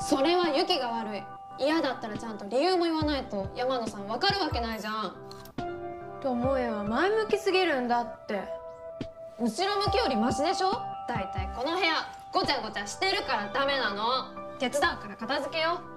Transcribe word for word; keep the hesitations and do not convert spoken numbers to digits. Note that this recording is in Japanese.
それはユキが悪い。嫌だったらちゃんと理由も言わないと山野さん分かるわけないじゃん。 智恵は前向きすぎるんだって。 後ろ向きよりマシでしょ。だいたいこの部屋ごちゃごちゃしてるからダメなの。手伝うから片付けよう。